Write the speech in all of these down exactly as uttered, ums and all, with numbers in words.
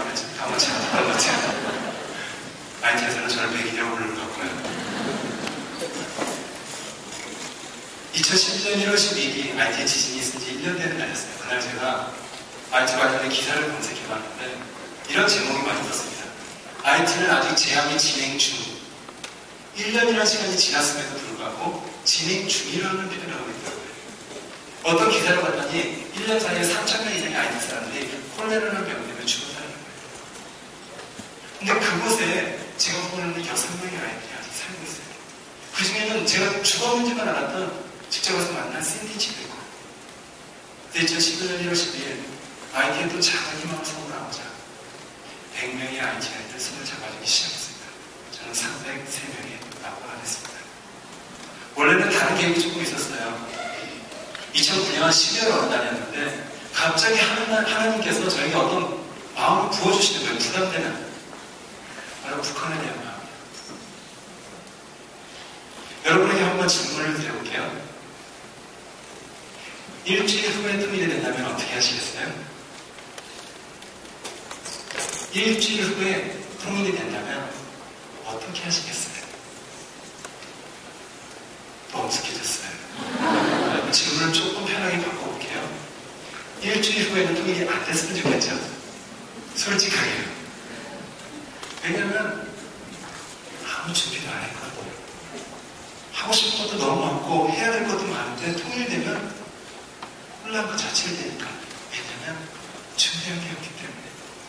말이죠. 아마 잘못한 것 같아요. 아이티에서는 저를 백일이라고 부르는 것 같고요. 이천십일 년 일월 십이일이 아이티에 지진이 있은 지 일 년 되는 날이었어요. 그날 제가 아이티 관련된 기사를 검색해봤는데 이런 제목이 많이 떴습니다. 아이티는 아직 제약이 진행 중. 일 년이라는 시간이 지났음에도 불구하고 진행 중이라는 표현을 하고 있더라고요. 어떤 기사를 봤더니 일 년 사이에 삼천 명 이상의 아이티 사람들이 콜레라라는 병 때문에 죽었다는 거예요. 근데 그곳에 제가 보는 여섯 명의 아이들이 아직 살고 있어요. 그 중에는 제가 죽었는지만 알았던 직접 가서 만난 샌디치도 있고. 이천십일 년 일월 십이일 아이티에 또 작은 희망을 선물하고자 백 명의 아이티 아이들 손을 잡아주기 시작했습니다. 저는 삼백삼 명에 낙오가 됐습니다. 원래는 다른 계획이 조금 있었어요. 이천구 년 십이월 어느 날이었는데 갑자기 하나님께서 저에게 어떤 마음을 부어주시는 거예요. 부담되는. 바로 북한에 대한 마음이에요. 여러분에게 한번 질문을 드려볼게요. 일주일 후에 통일이 된다면 어떻게 하시겠어요? 일주일 후에 통일이 된다면 어떻게 하시겠어요? 엄숙해졌어요. 질문을 조금 편하게 바꿔볼게요. 일주일 후에는 통일이 안 됐으면 좋겠죠? 솔직하게요. 왜냐면 아무 준비도 안 했거든요. 하고 싶은 것도 너무 많고 해야 될 것도 많은데 통일되면 혼란 그 자체를 되니까. 왜냐면 준비한 게 없기 때문에.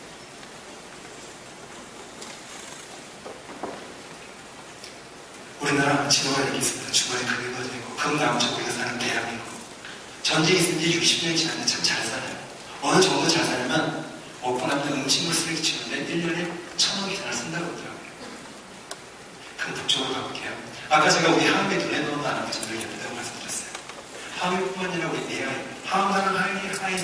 우리나라 지도가 이렇게 있습니다. 주변에 크게 퍼져 있고 금남쪽 우리가 사는 대한민국. 전쟁이 있은 지 육십 년이 지났는데 참 잘 살아요. 어느 정도 잘 살면 오픈하면 음식물 쓰레기 치우는데 일 년에 천억 이상을 쓴다고 하더라고요. 그럼 북쪽으로 가볼게요. 아까 제가 우리 하음에 눈에 넣어놓은 아나부전들이 예쁘다고 말씀드렸어요. 하음뿐만 아니라 우리 내아이, 하음하는 하인이, 하인이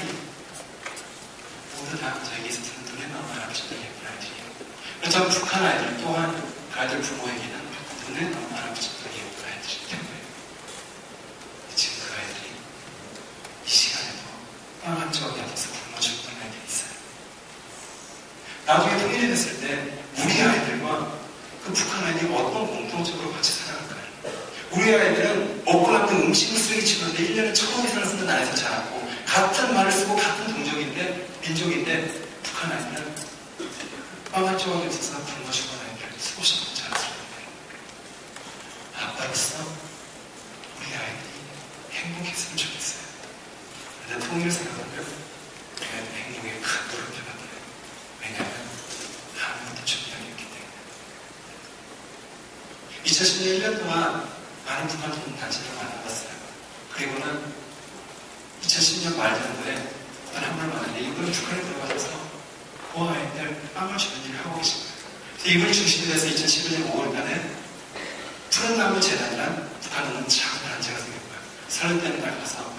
모두 다 저에게 있어서는 눈에 넣어놓은 아나부전들이 예쁜 아이들이에요. 그렇다면 북한 아이들 또한 그 아이들 부모에게는 눈에 넣어놓은 아나부전들이 예쁜 아이들이기 때문에 지금 그 아이들이 이 시간에도 빵 한 조각이 앞에서 굶어 죽던 아이들이 있어요. 나중에 통일이 됐을 때 우리 아이들과 그 북한 아이들이 어떤 공통적으로 같이 살아갈까요? 우리 아이들은 먹고 남는 음식을 쓰레기 치우는데 일 년에 천억 이상을 쓰는 나라에서 자랐고 같은 말을 쓰고 같은 동족인데 민족인데 북한 아이들은 빵 한 조각이 없어서 굶어 죽은 아이들을 쓰고 싶은 자랐었는데 아빠로서 우리 아이들이 행복했으면 좋겠어요. 근데 통일을 생각하면 우리 아이들 행복에 큰 도움이 받아요. 왜냐하면 아무것도 준비하기 없기 때문에. 이천십 년 일 년 동안 많은 북한 단체를 만나봤어요. 그리고는 이천십 년 말 정도에 어떤 한 분을 만났는데 이분은 북한에 들어가셔서 그 아이들 빵을 주는 일을 하고 계신 거예요. 그래서 이분이 중심이 돼서 이천십일 년 오월 달에 푸른 나무 재단이란 북한에 있는 작은 단체가 생겼고요. 설날때는 날 가서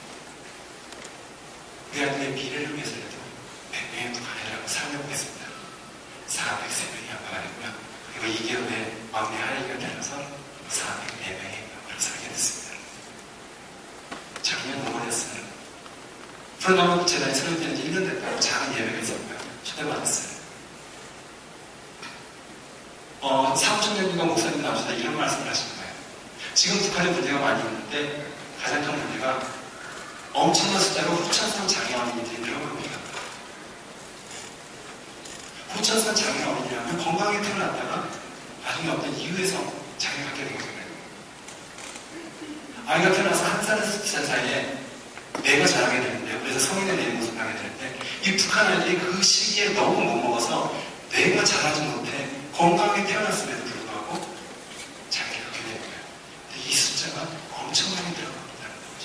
우리 아이들의 미래를 위해서라도 백 명의 북한애들하고 살려보겠습니다. 사백삼 명이 아빠가 됐고요. 그리고 이 개월 후에 막내 하이가 되면서 사백사 명의 아빠를 살게 됐습니다. 작년 오월이었어요. 푸른나무 재단이 설립된 지 일 년 됐다고 작은 예배가 있었고요. 초대받았어요. 어, 사무총 장님과 목사님 나오시다 이런 말씀을 하신 거예요. 지금 북한에 문제가 많이 있는데 가장 큰 문제가 엄청난 숫자로 후천성 장애 어린이들이 늘어나고 있다. 후천성 장애 어린이라면 건강하게 태어났다가 나중에 어떤 이유에서 장애를 갖게 되는 거예요. 아이가 태어나서 한 살에서 두 살 사이에 뇌가 자라게 되는데요. 그래서 성인의 뇌 모습을 하게 되는데 이 북한 아이들이 그 시기에 너무 못 먹어서 뇌가 자라지 못해 건강하게 태어났음에도 불구하고 장애를 갖게 되는 거예요. 근데 이 숫자가 엄청나게 늘어납니다는 거죠.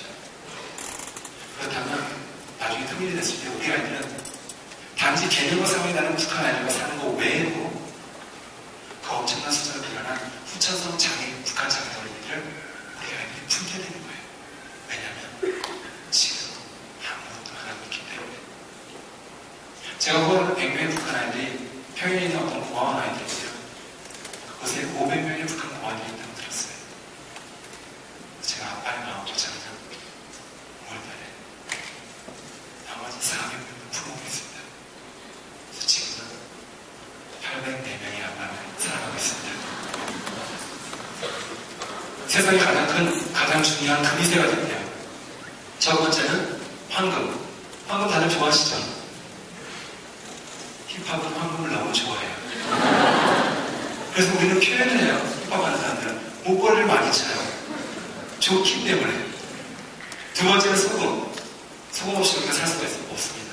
그렇다면 나중에 통일이 됐을 때 우리 아이들은 단지 개념과 상황이 다른 북한 아이들과 사는 것 외에도 그 엄청난 숫자로 일어난 후천성 장애, 북한 장애 어린이들을 우리 아이들이 품게 되는 거예요. 왜냐하면 지금 아무것도 안 하고 있기 때문에. 제가 보는 백 명의 북한 아이들이 평양에 있는 어떤 고아원 아이들이고요. 그곳에 오백 명의 북한 고아원이 있다고 들었어요. 제가 아빠의 마음도 작은 오월달에 나머지 사백 명도 품어보고 있습니다. 그래서 지금은 세상에 가장 큰, 가장 중요한 금이 세 가지인데요. 첫 번째는 황금. 황금 다들 좋아하시죠? 힙합은 황금을 너무 좋아해요. 그래서 우리는 표현을 해요. 힙합 하는 사람들은. 목걸이를 많이 쳐요. 좋기 때문에. 두 번째는 소금. 소금 없이 우리가 살 수가 없습니다.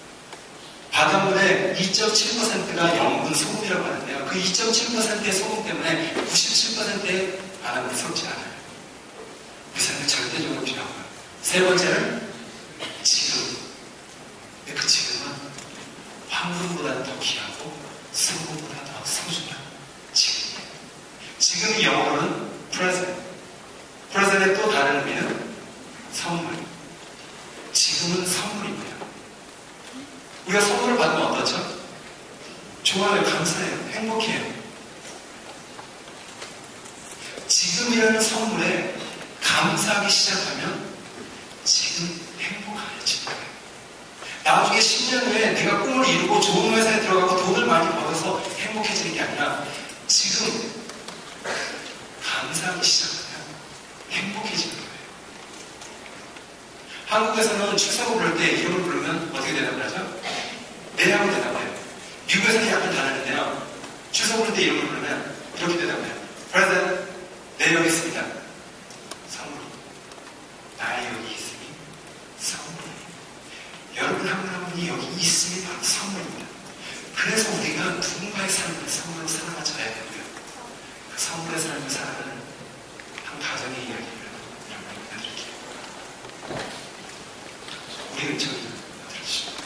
바닷물의 이 점 칠 퍼센트가 염분 소금이라고 하는데요. 그 이 점 칠 퍼센트의 소금 때문에 구십칠 퍼센트의 바닷물이 썩지 않아요. 우리 삶에 절대적으로 필요하고요. 세 번째는 지금. 근데 그 지금은 황금보다는 더 귀하고 소금보다 더 소중한 지금이에요. 지금이 영어로는 present. present의 또 다른 의미는 선물. 지금은 선물입니다. 우리가 선물을 받으면 어떠죠? 좋아요, 감사해요, 행복해요. 지금이라는 선물에 감사하기 시작하면 지금 행복해지는 거예요. 나중에 십 년 후에 내가 꿈을 이루고 좋은 회사에 들어가고 돈을 많이 벌어서 행복해지는 게 아니라 지금 감사하기 시작하면 행복해지는 거예요. 한국에서는 출석을 부를 때 이름을 부르면 어떻게 대답을 하죠? 네 하고 대답해요. 미국에서는 약간 다르는데요. 출석 부를 때 이름을 부르면 이렇게 대답해요. President, 네 여기 있습니다. 선물. 나의 여기 있음이 선물입니다. 여러분 한 분 한 분이 여기 있음이 바로 선물입니다. 그래서 우리가 누군가의 삶을 선물로 살아가줘야 되고요. 그 선물의 삶을 살아가는 한 가정의 이야기를 여러분께 드릴게요. 우리 은총이 들으시죠.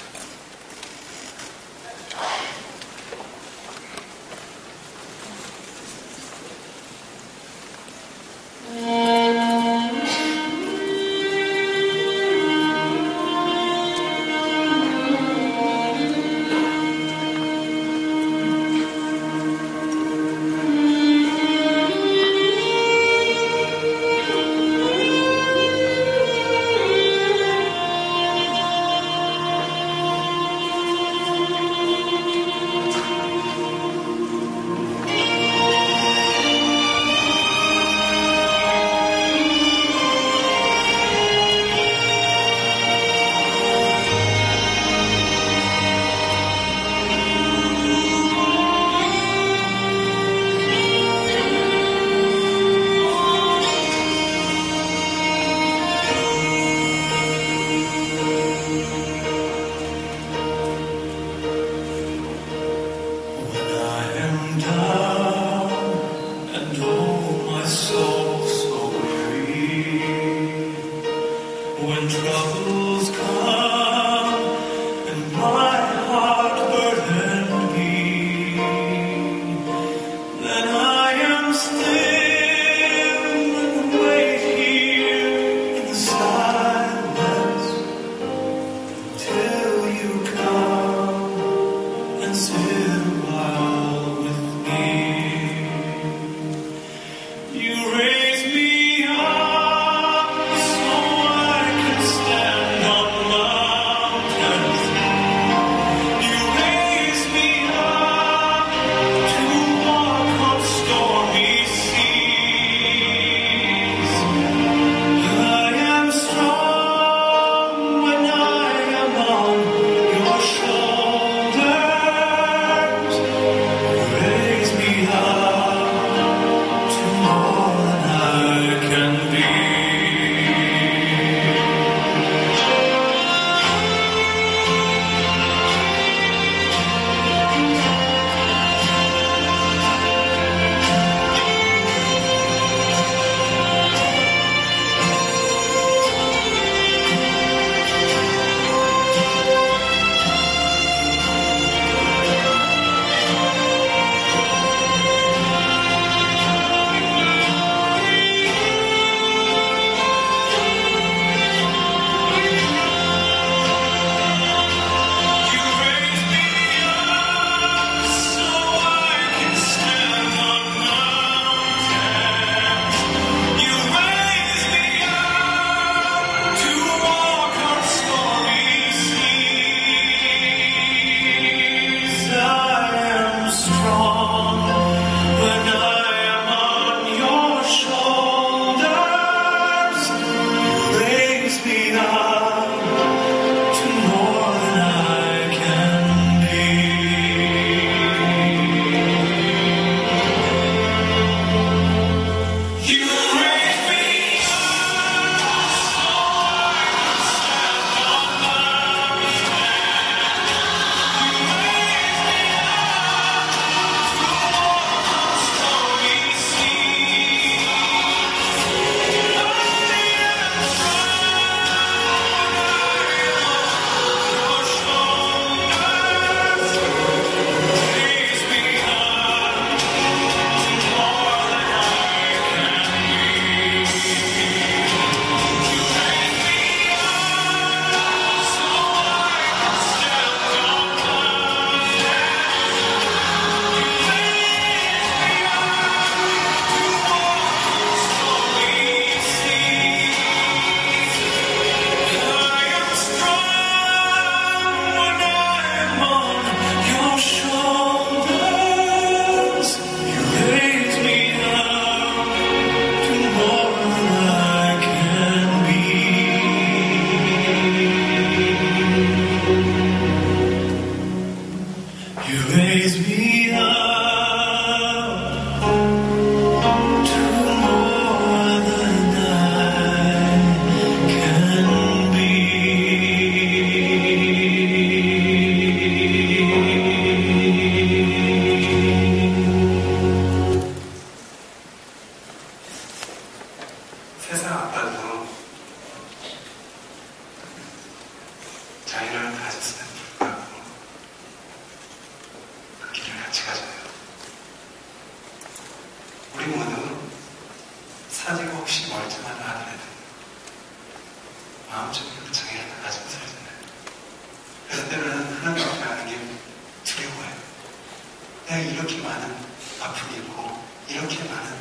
그래서 때로는 하나님 앞에 가는 게 두려워요. 내가 이렇게 많은 아픔이 있고 이렇게 많은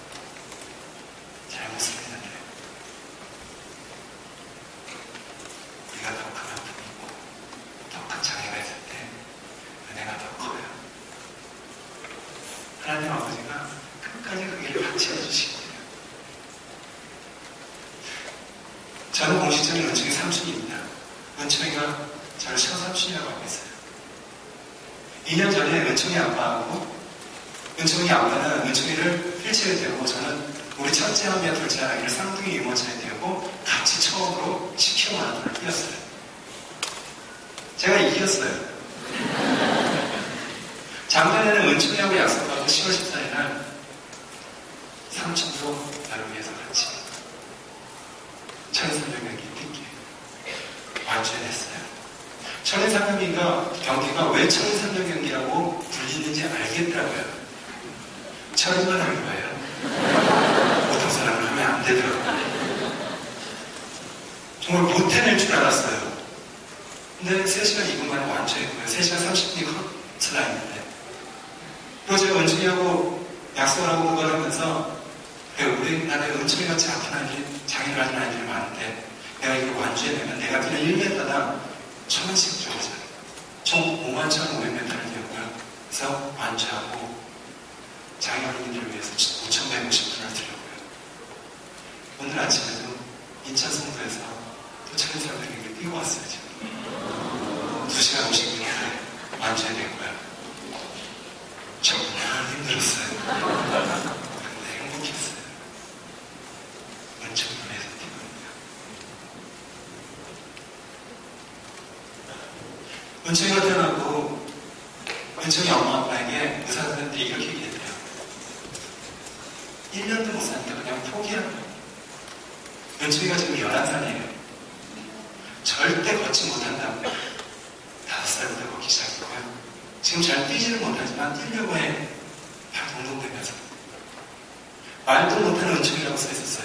잘못을 했는데 우리가 더 큰 아픔이 있고 더 큰 장애가 있을 때 은혜가 더 커요. 하나님 아버지가 끝까지 그 일을 같이 해주시거든요. 저는 공식적인 은총이 삼촌입니다. 은총이가 저를 시어삼촌이라고 하고 있어요. 이 년 전에 은총이 아빠하고 은총이 아빠는 은총이를 휠체어에 대고 저는 우리 첫째 아미와 둘째 아이를 쌍둥이 유모차에 대고 같이 처음으로 십 킬로미터 마라톤을 뛰었어요. 제가 이겼어요. 작년에는 은총이하고 약속하고 시월 십사일 날 삼촌도 나를 위해서 같이 천인삼백 경기 뛰기 완주해냈어요. 천인삼백 경기가 왜 천인삼백 경기라고 불리는지 알겠더라고요. 천인만 하는 거예요. 보통 사람은 하면 안 되더라고요. 정말 못 해낼 줄 알았어요. 근데 세 시간 이 분 만에 완주했고요. 세 시간 삼십 분이 커트 라인인데. 그리고 제가 은총이하고 약속을 하고 그걸 하면서 우리나라에 은총이같이 아픈 아이들이 장애를 가진 아이들이 많은데 내가 이걸 완주해내면 내가 그냥 일 미터당 천 원씩 들어오잖아요. 총 오만 천오백 미터를 뛰었고요. 그래서 완주하고 장애 어린이들을 위해서 오천백오십 분을 드렸고요. 오늘 아침에도 인천 송도에서 또 천인삼백 경기를 뛰고 왔어요. 지금 두 시간 오십 분 만에 완주해냈고요. 정말 힘들었어요. 근데 행복했어요. 은총을 위해서 뛰거든요. 은총이가 태어나고 은총이 엄마 아빠에게 의사 선생님들이 이렇게 얘기했대요. 일 년도 못 사니까 그냥 포기하는 거예요. 은총이가 지금 열한 살이에요. 절대 걷지 못한다고 다섯 살부터 걷기 시작했고요. 지금 잘 뛰지는 못하지만 뛰려고 해. 발 동동대면서. 말도 못하는 은총이라고 써 있었어요.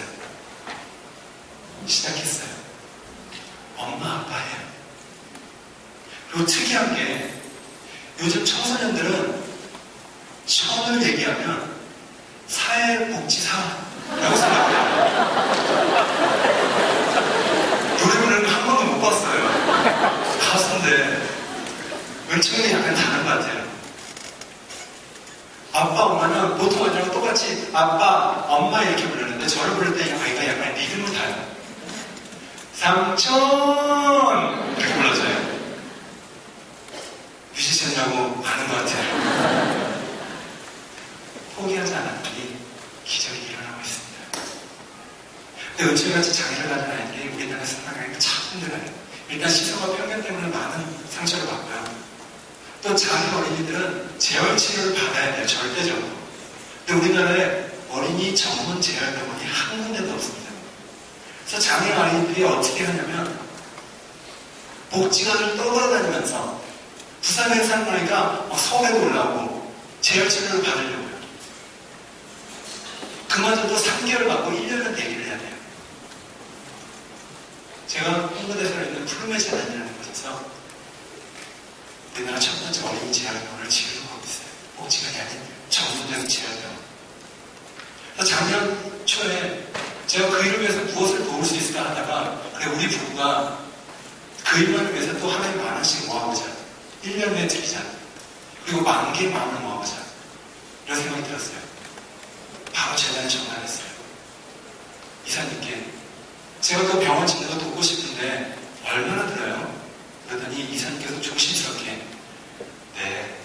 시작했어요. 엄마 아빠예요. 그리고 특이한 게 요즘 청소년들은 처음을 얘기하면 사회복지사라고 생각해요. 노래 부르는 거 한 번도 못 봤어요. 가수인데 은총이 약간 다른 것 같아요. 아빠, 엄마는 보통 아이들하고 똑같이 아빠, 엄마 이렇게 부르는데 저를 부를 때 아이가 약간 리듬을 타요. 삼촌! 이렇게 불러줘요. 뮤지션이라고 하는 것 같아요. 포기하지 않았더니 기적이 일어나고 있습니다. 근데 은총이같이 장애를 가진 아이들이 우리나라에서 살아가기가 참 힘들어요. 일단 시선과 편견 때문에 많은 상처를 받고요. 또 장애 어린이들은 재활 치료를 받아야 돼요. 절대적으로. 근데 우리나라에 어린이 전문 재활병원이 한 군데도 없습니다. 그래서 장애 어린이들이 어떻게 하냐면 복지관을 떠돌아다니면서 부산에 사는 아이가 서울에도 올라오고 재활 치료를 받으려고요. 그마저도 삼 개월 받고 일 년은 대기를 해야 돼요. 제가 홍보대사로 있는 푸르메 재단이라는 곳에서 우리나라 첫 번째 어린이 재활병원을 지으려고 하고 있어요. 복지관이 아닌 전문적인 재활병원. 작년 초에 제가 그 일을 위해서 무엇을 도울 수 있을까 하다가 그래 우리 부부가 그 일만을 위해서 또 하나에 만 원씩 모아보자. 일 년 내에 드리자. 그리고 만 개의 마음을 모아보자. 이런 생각이 들었어요. 바로 재단에 전화를 했어요. 이사님께 제가 그 병원 짓는 거 돕고 싶은데 얼마나 들어요? 그러더니 이사님께서 조심스럽게 네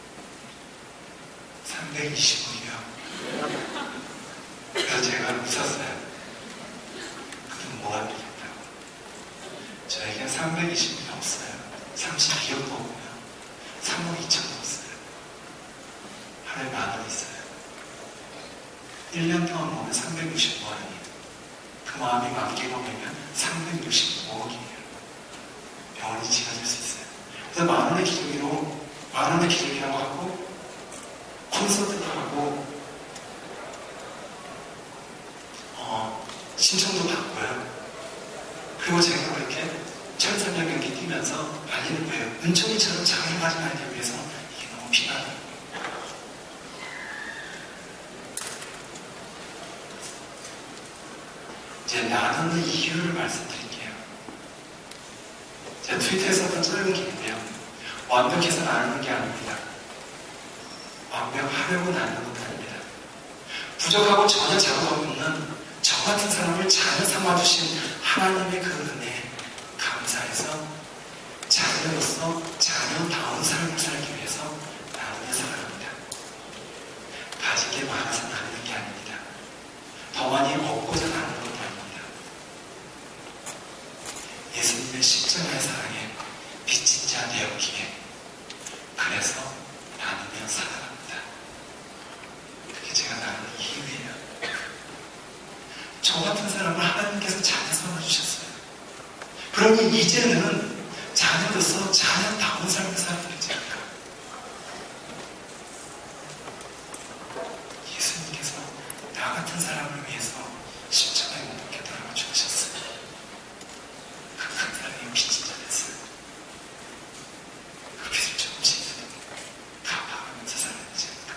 삼백이십억이요. 그래서 제가 웃었어요. 그럼 뭐가 되겠다고. 저에겐 삼백이십억이 없어요. 삼십이억도 없고요. 삼억 이천도 없어요. 하루에 만 원 있어요. 일 년 동안 모으면 삼백육십오 원이에요. 그 마음이 만 개가 오면 삼백육십오억이에요. 병원이 지어질 수 있어요. 그래서 만 원의 기저귀로, 만 원의 기저귀라고 하고, 콘서트도 하고, 어, 신청도 받고요. 그리고 제가 그렇게 철삼량 경기 뛰면서 달리는 거예요. 은총이처럼 장을 가져가기 위해서 이게 너무 필요하다. 이제 나누는 이유를 말씀드릴게요. 제가 트위터에 썼던 짧은 기인데요. 완벽해서 나누는 게 아닙니다. 완벽하려고 나누는 것도 아닙니다. 부족하고 전혀 자격 없는 저 같은 사람을 자녀 삼아주신 하나님의 그 은혜에 감사해서 자녀로서 자녀다운 삶을 살기 위해서 나누며 살아갑니다. 가진 게 많아서 나누는 게 아닙니다. 더 많이 얻고자 나누는 것도 아닙니다. 예수님의 십자가의 사랑에 빚진 자 되었기에 그래서 나누며 살아갑니다. 그게 제가 나누는 이유예요. 저 같은 사람을 하나님께서 자녀 삼아주셨어요. 그러니 이제는 자녀로서 자녀다운 삶을 살아야 되지 않을까? 예수님께서 나 같은 사람을 위해서 십자가에 못 박혀 돌아가 죽으셨어요. 그 큰 사랑에 빚진 자 됐어요. 그 빚을 조금씩 갚아가면서 살아야 되지 않을까?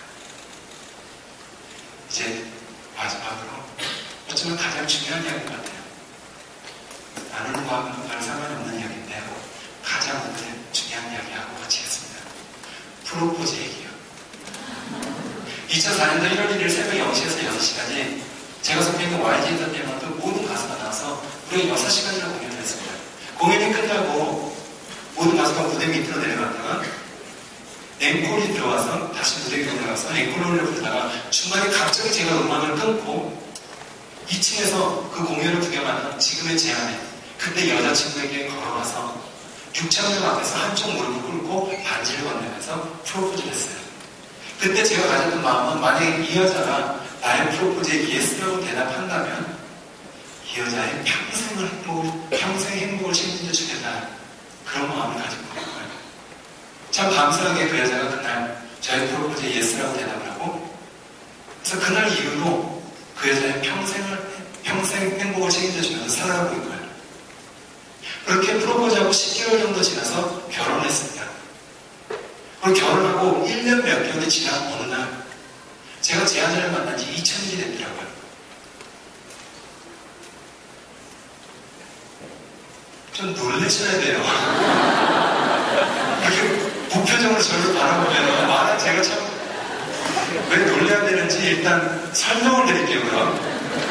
이제 마지막으로 어쩌면 가장 중요한 이야기 같아요. 나누는 거하고는 별 상관이 없는 이야기인데요. 가장 오늘 중요한 이야기하고 같이 했습니다. 프로포즈 얘기요. 이천사 년도 일월 일일 새벽 영 시에서 여섯 시까지 제가 속해 있는 와이지 엔터테인먼트 모든 가수가 나와서 무려 여섯 시간이나 공연을 했습니다. 공연이 끝나고 모든 가수가 무대 밑으로 내려갔다가 앵콜이 들어와서 다시 무대 위로 올라가서 앵콜을 부르다가 중간에 갑자기 제가 음악을 끊고 이 층에서 그 공연을 구경하는 지금의 제 아내, 그때 여자친구에게 걸어가서 육천 명 앞에서 한쪽 무릎을 꿇고 반지를 건네면서 프로포즈를 했어요. 그때 제가 가졌던 마음은 만약에 이 여자가 나의 프로포즈에 예스라고 대답한다면 이 여자의 평생을 행복을, 평생 행복을 책임져 주겠다. 그런 마음을 가지고 있는 거예요. 참 감사하게 그 여자가 그날 저의 프로포즈에 예스라고 대답을 하고, 그래서 그날 이후로 그 여자의 평생을, 평생 행복을 책임져 주면서 살아가고 있는 거예요. 그렇게 프로포즈하고 십 개월 정도 지나서 결혼했습니다. 그리고 결혼하고 일 년 몇 개월이 지난 어느 날 제가 제 아내를 만난 지 이천 일이 됐더라고요. 좀 놀라셔야 돼요. 이렇게 무표정으로 저를 바라보면 말은 제가 참 왜 놀려야 되는지 일단 설명을 드릴게요. 그럼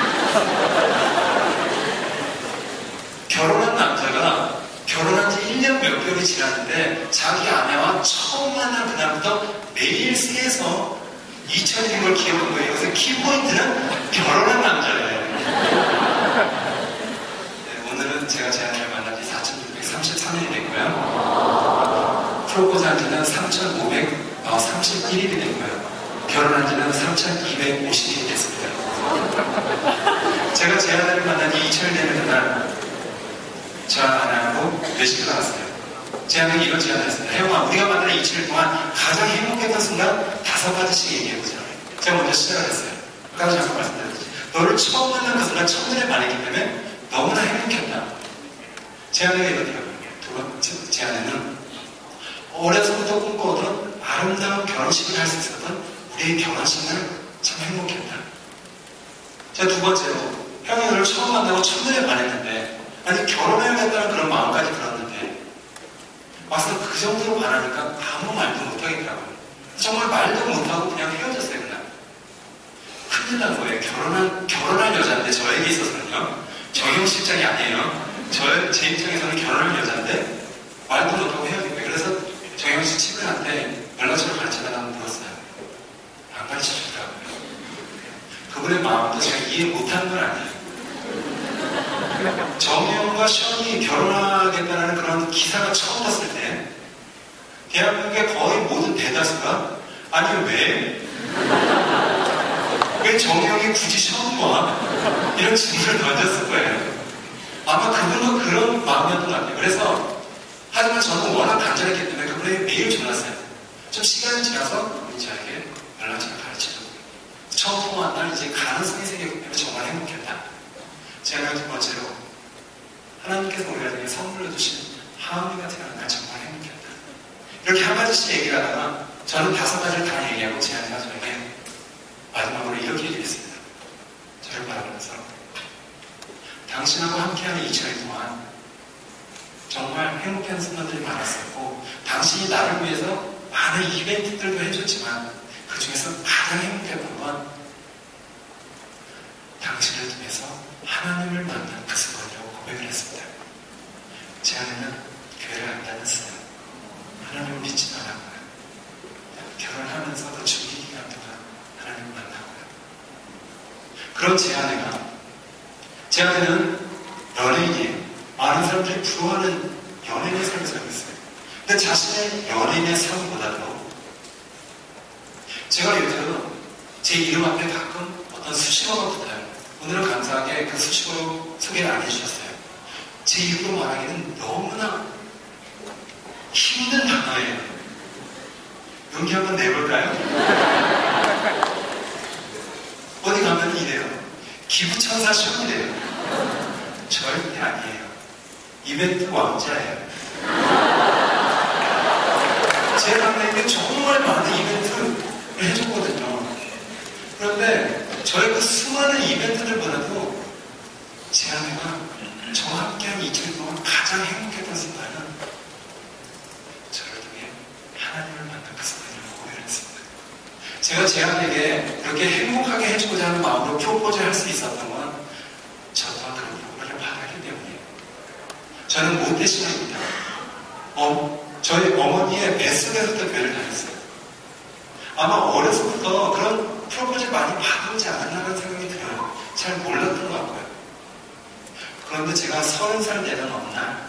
결혼한 남자가 결혼한 지 일 년 몇 개월이 지났는데 자기 아내와 처음 만난 그날부터 매일 쓰에서 이천 일인 걸 기억한 거예요. 그래서 키포인트는 결혼한 남자예요. 네, 오늘은 제가 제 아내를 만난 지 사천육백삼십삼 일이 됐고요. 프로포즈한 지는 삼천오백삼십일 일이 됐고요. 결혼한 지는 삼천이백오십 일이 됐습니다. 제가 제 아내를 만난 지 이천 일 되는 그날 저 아내하고 외식을 나갔어요. 제 아내는 이런 제안을 했습니다. 혜영아, 우리가 만난 이천 일 동안 가장 행복했던 순간 다섯 가지씩 얘기해보자. 제가 먼저 시작을 했어요. 아까 잠깐 말씀드렸듯이 너를 처음 만난 그 순간 첫눈에 반했기 때문에 너무나 행복했다. 제 아내가 이러더라고요. 두 번째, 제 아내는 어려서부터 꿈꿔오던 아름다운 결혼식을 할 수 있었던 우리의 결혼식을 참 행복했다. 제가 두 번째로 형이 너를 처음 만나고 첫눈에 반했는데 아니 결혼해야겠다는 그런 마음까지 들었는데 막상 그 정도로 반하니까 아무 말도 못하겠더라고요. 정말 말도 못하고 그냥 헤어졌어요. 그냥 큰일 난 거예요. 결혼한, 결혼할 여자인데 저에게 있어서는요, 정영 실장이 아니에요. 저, 제 입장에서는 결혼할 여자인데 말도 못하고 헤어진 거예요. 그래서 정영 씨 친구한테 연락처를 가르쳐달라고 물었어요. 안 가르쳐주더라고요. 그분의 마음도 제가 이해 못하는 건 아니에요. 정영과 시원이 결혼하겠다는 그런 기사가 처음 떴을 때 대한민국의 거의 모든 대다수가 아니 왜? 왜 정영이 굳이 시원과 이런 질문을 던졌을 거예요. 아마 그분도 그런 마음이었던 것 같아요. 그래서 하지만 저는 워낙 간절했기 때문에 그분에게 매일 전화했어요. 좀 시간이 지나서 그분이 저에게 연락처를 가르쳐주고 처음 통화한 날 이제 가능성이 생겼기 때문에 정말 행복했다. 제가 두 번째로 하나님께서 우리 가정에 선물로 주신 하은이가 태어난 날 정말 행복했다. 이렇게 한 가지씩 얘기를 하다가 저는 다섯 가지를 다 얘기하고 제안이가 저에게 마지막으로 이렇게 얘기했습니다. 저를 바라보면서 당신하고 함께하는 이 시간 동안 정말 행복한 순간들이 많았었고 당신이 나를 위해서 많은 이벤트들도 해줬지만 그 중에서 가장 행복했던 건 당신을 통해서 하나님을 만난 그 순간이라고 고백을 했습니다. 제 아내는 교회를 안 다녔어요. 하나님을 믿지도 않았고요. 결혼하면서도 준비 기간 동안 하나님을 만나고요. 그런 제 아내가 제 아내는 연예인이에요. 많은 사람들이 부러워하는 연예인의 삶을 살고 있어요. 근데 자신의 연예인의 삶보다도 제가 요즘 제 이름 앞에 가끔 어떤 수식어가 붙어요. 오늘은 감사하게 그 수식어로 소개를 안 해주셨어요. 제 이름으로 말하기는 너무나 힘든 단어예요. 용기 한번 내볼까요? 어디 가면 이래요. 기부천사 쇼이래요. 절대 아니에요. 이벤트 왕자예요. 제 아내에게 정말 많은 이벤트를 해줬거든요. 그런데 저의 그 수많은 이벤트들보다도 제 아내가 저와 함께한 이틀 동안 가장 행복했던 순간은 저를 통해 하나님을 만난 그 순간이라고 고백을 했습니다. 제가 제 아내에게 그렇게 행복하게 해주고자 하는 마음으로 프로포즈를 할 수 있었던 건 저 또한 그런 프로포즈를 받았기 때문이에요. 저는 모태신앙입니다. 어, 저희 어머니의 뱃속에서부터 교회를 다녔어요. 아마 어려서부터 그런 프로포즈 많이 받아오지 않았나라는 생각이 들어요. 잘 몰랐던 것 같고요. 그런데 제가 서른 살 되던 어느 날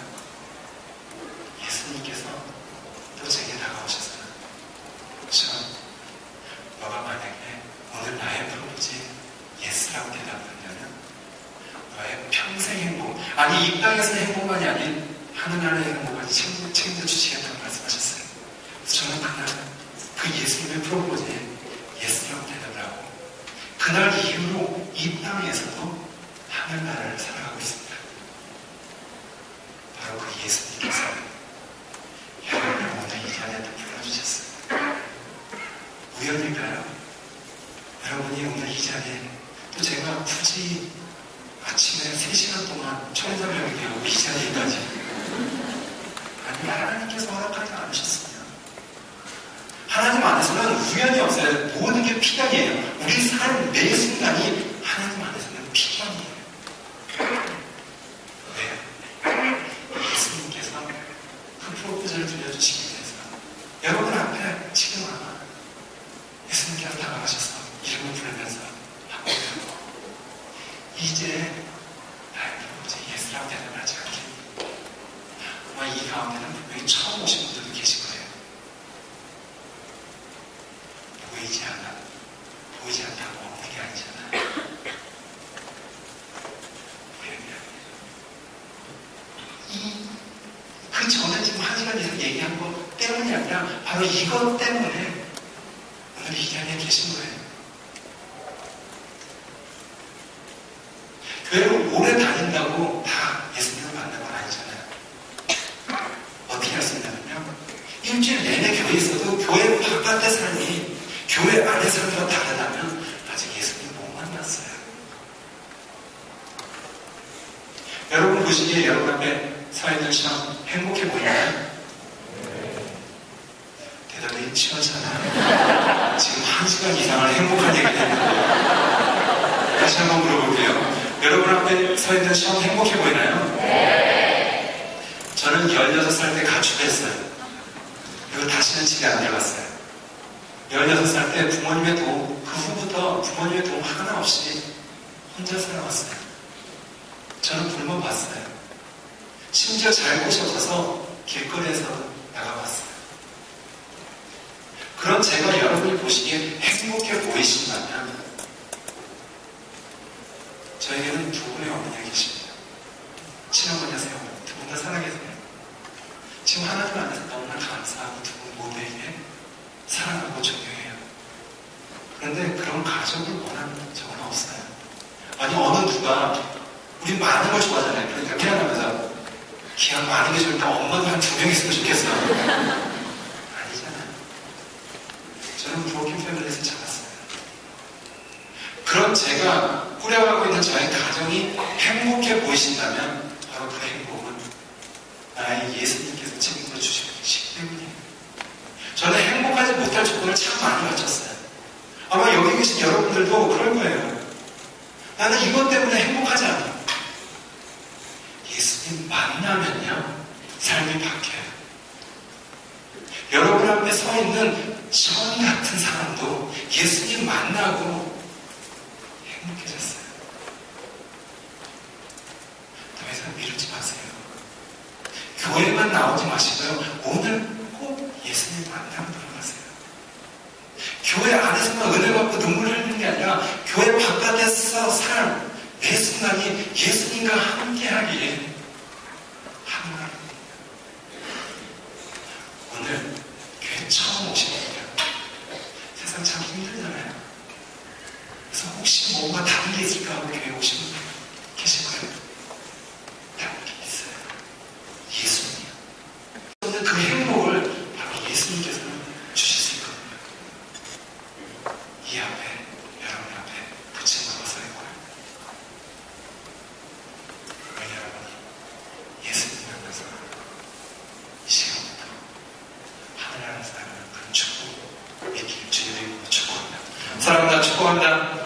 예수님께서 또 제게 다가오셨어요. 전 너가 만약에 오늘 나의 프로포즈에 예스라고 대답한다면 너의 평생 행복, 아니 이 땅에서의 행복만이 아닌 하늘나라의 행복까지 챙겨, 챙겨주시겠다고 말씀하셨어요. 그래서 저는 그날 그 예수님의 프로포즈에 예스라고 대답을 하고 그날 이후로 이 땅에서도 하늘나라를 살아가고 있습니다. 바로 그 예수님께서 여러분을 오늘 이 자리에 또 불러주셨어요. 우연일까요? 여러분이 오늘 이 자리에 또 제가 굳이 아침에 세 시간 동안 천사명이 되고 이 자리에까지 아니 하나님께서 허락하지 않으셨습니다. 하나님 안에서는 우연이 없어요. 모든 게 필연이에요. 우리 삶 매 순간이 하나님 안에서는 필연이에요. 네. 예수님께서 그 프로포즈를 들려주시기 위해서 여러분 앞에 지금 아마 예수님께서 다가가셔서 이름을 부르면서 하고 있고 이제 나의 프로포즈 예수라고 대답을 하지 않겠니? 아마 이 가운데는 분명히 처음 오신 분들도 계실 거예요. 보이지 않아, 보이지 않다고 없는 게 아니잖아요. 우연이 아니에요. 이, 그 전에 지금 한 시간 이상 얘기한 것 때문이 아니라 바로 이것 때문에 오늘 이 자리에 계신 거예요. 교회를 오래 다닌다고 다 예수님을 만난 건 아니잖아요. 어떻게 할 수 있냐면요. 일주일 내내 교회에 있어도 교회 바깥의 삶이 교회 안의 삶과 다르다면 아직 예수님 못 만났어요. 여러분 보시기에 여러분 앞에 사회들 참 행복해 보이나요? 대답이 치열잖아요. 지금 한 시간 이상을 행복한 얘기를 했는데 다시 한번 물어볼게요. 여러분 앞에 서있는 참 행복해 보이나요? 네. 저는 열여섯 살 때 가출했어요. 그리고 다시는 집에 안 들어갔어요. 열여섯 살 때 부모님의 도움, 그 후부터 부모님의 도움 하나 없이 혼자 살아왔어요. 저는 굶어 봤어요. 심지어 잘 곳이 없어서 길거리에서 나가봤어요. 그런 제가 여러분이 보시기에 행복해 보이신다면 저에게는 두 분의 어머니가 계십니다. 친어머니하세요. 두 분 다 살아계세요. 지금 하나님 안에서 너무나 감사하고 두 분 모두에게 사랑하고 존경해요. 그런데 그런 가족을 원하는 적은 없어요. 아니 어느 누가 우리 많은 걸 좋아하잖아요. 그러니까 태어나면서 기왕 많은 게 좋으니까 엄마도 한 두 명 있으면 좋겠어. 아니잖아요. 저는 브로킨 패밀리에서 자랐어요. 그런 제가 꾸려가고 있는 저의 가정이 행복해 보이신다면 바로 그 행복은 나의 예수님께서 책임져 주시기 때문이에요. 저는 행복하지 못할 조건을 참 많이 갖췄어요. 아마 여기 계신 여러분들도 그럴 거예요. 나는 이것 때문에 행복하지 않아요. 예수님 만나면요, 삶이 바뀌어요. 여러분 앞에 서 있는 전 같은 사람도 예수님 만나고 행복해졌어요. 더 이상 미루지 마세요. 교회만 나오지 마시고요. 오늘 꼭 예수님 만나고 들어가세요. 교회 안에서만 은혜 받고 눈물 흘리는 게 아니라 교회 바깥에서 살 매 순간이 예수님과 함께하기에 하나님. 오늘 교회 처음 오신 분이요. 세상 참 힘들잖아요. 그래서 혹시 뭔가 다른 게 있을까 하고 교회 오신 분 계실 거예요. 다른 게 있어요. 예수님. 오늘 그 행복을 바로 예수님께서 주실 수 있거든요. 이 앞에, 여러분 앞에 붙인 거가 서 있고요. 여러분이 예수님 만나서 이 시간부터 하늘나라 사랑하는 그런 축복 있기를 주님의 이름으로 축복합니다. 사랑합니다. 축복합니다.